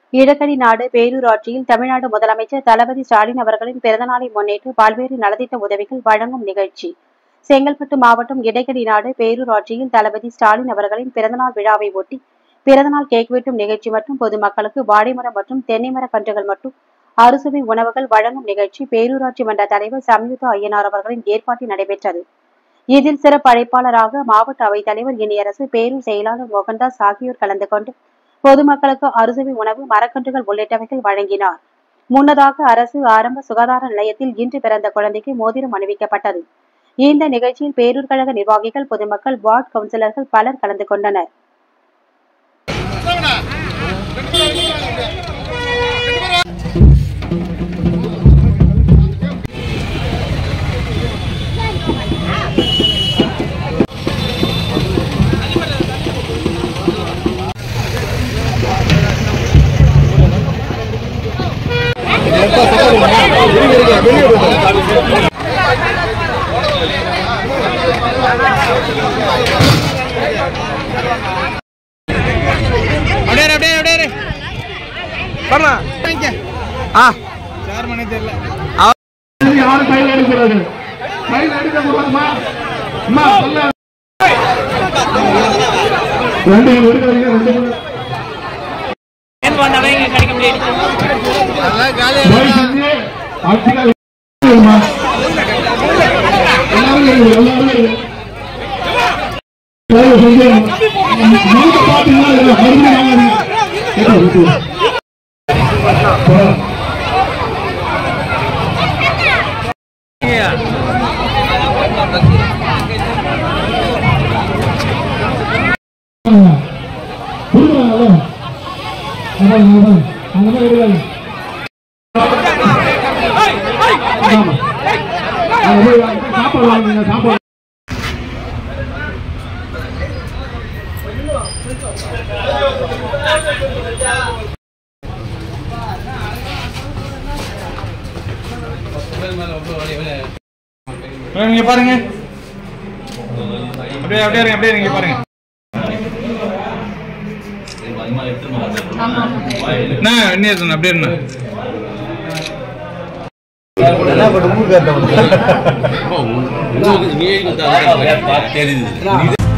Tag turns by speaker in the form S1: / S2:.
S1: இடக்கடி நாடு பேரூராட்சியில் தமிழ்நாடு முதலமைச்சர் தளபதி ஸ்டாலின் அவர்களின் பிறந்தநாளை முன்னிட்டு பல்வேறு நலத்திட்ட உதவிகள் வழங்கும் நிகழ்ச்சி. செங்கல்பட்டு மாவட்டம் இடக்கடி நாடு பேரூராட்சியில் தளபதி ஸ்டாலின் அவர்களின் பிறந்தநாள் விழாவை ஒட்டி பிறந்தநாள் கேக் வெட்டும் நிகழ்ச்சி மற்றும் பொதுமக்களுக்கு வாழைமரம் மற்றும் தென்னைமர கன்றுகள் மற்றும் அறுசுவை உணவுகள் வழங்கும் நிகழ்ச்சி பேரூராட்சி மன்ற தலைவர் சம்யுக்தா ஐயனார் அவர்களின் ஏற்பாட்டில் நடைபெற்றது. இதில் சிறப்பு அழைப்பாளராக மாவட்ட அவைத் தலைவர் இனியரசு, பேரூர் செயலாளர் மோகன்தாஸ் ஆகியோர் கலந்து கொண்டு பொதுமக்களுக்கு அறுசுவை உணவு, மரக்கன்றுகள் உள்ளிட்டவைகள் வழங்கினார். முன்னதாக அரசு ஆரம்ப சுகாதார நிலையத்தில் இன்று பிறந்த குழந்தைக்கு மோதிரம் அணிவிக்கப்பட்டது. இந்த நிகழ்ச்சியில் பேரூர் கழக நிர்வாகிகள், பொதுமக்கள், வார்டு கவுன்சிலர்கள் பலர் கலந்து கொண்டனர்.
S2: நீங்க பாருங்க, அப்படியே அப்படியே அப்படியே நீங்க பாருங்க. என்ன அப்படியே என்ன